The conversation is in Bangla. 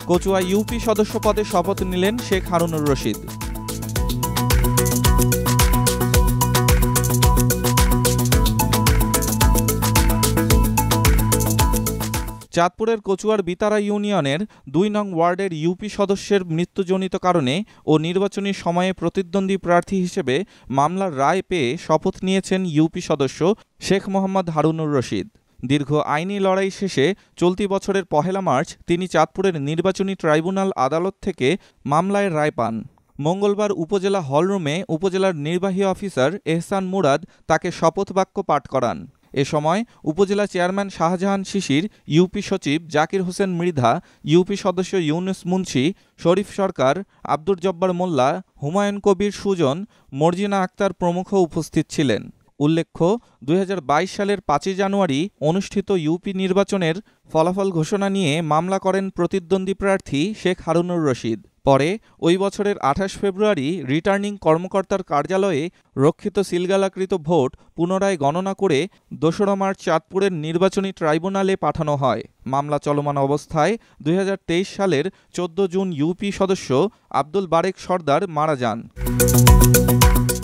কচুয়া ইউপি সদস্য পদে শপথ নিলেন শেখ হারুনুর রশিদ। চাঁদপুরের কচুয়ার বিতারা ইউনিয়নের ২ নং ওয়ার্ডের ইউপি সদস্যের মৃত্যুজনিত কারণে ও নির্বাচনী সময়ে প্রতিদ্বন্দ্বী প্রার্থী হিসেবে মামলার রায় পেয়ে শপথ নিয়েছেন ইউপি সদস্য শেখ মোহাম্মদ হারুনুর রশিদ। দীর্ঘ আইনি লড়াই শেষে চলতি বছরের ১ মার্চ তিনি চাঁদপুরের নির্বাচনী ট্রাইব্যুনাল আদালত থেকে মামলায় রায় পান। মঙ্গলবার উপজেলা হলরুমে উপজেলার নির্বাহী অফিসার এহসান মুরাদ তাকে শপথ বাক্য পাঠ করান। এ সময় উপজেলা চেয়ারম্যান শাহজাহান শিশির, ইউপি সচিব জাকির হোসেন মৃধা, ইউপি সদস্য ইউনুস মুন্সি, শরীফ সরকার, আব্দুর জব্বার মোল্লা, হুমায়ুন কবির সুজন, মর্জিনা আক্তার প্রমুখ উপস্থিত ছিলেন। উল্লেখ্য, ২০২২ সালের ৫ জানুয়ারি অনুষ্ঠিত ইউপি নির্বাচনের ফলাফল ঘোষণা নিয়ে মামলা করেন প্রতিদ্বন্দ্বী প্রার্থী শেখ হারুনুর রশিদ। পরে ওই বছরের ২৮ ফেব্রুয়ারি রিটার্নিং কর্মকর্তার কার্যালয়ে রক্ষিত সিলগালাকৃত ভোট পুনরায় গণনা করে ২রা মার্চ চাঁদপুরের নির্বাচনী ট্রাইব্যুনালে পাঠানো হয়। মামলা চলমান অবস্থায় ২০২৩ সালের ১৪ জুন ইউপি সদস্য আব্দুল বারেক সর্দার মারা যান।